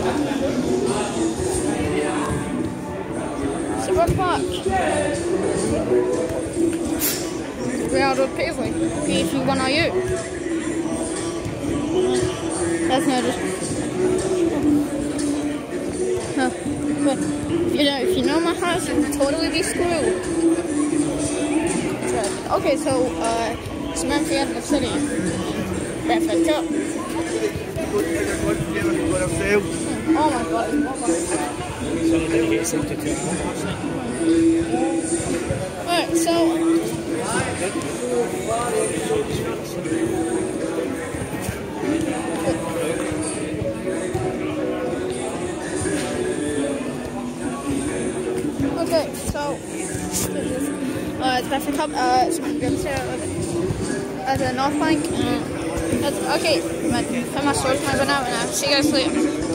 So we're back. Real Paisley. P31 are you? That's no just. Huh. But if you know my house, you would totally be screwed. Okay, so Samantha out of the city. Bradford Cup. Oh my god. Alright, so okay, so it's Bradford Cup, it's going to at the North Bank. Okay, put my sword in my banana and I'll see you guys later.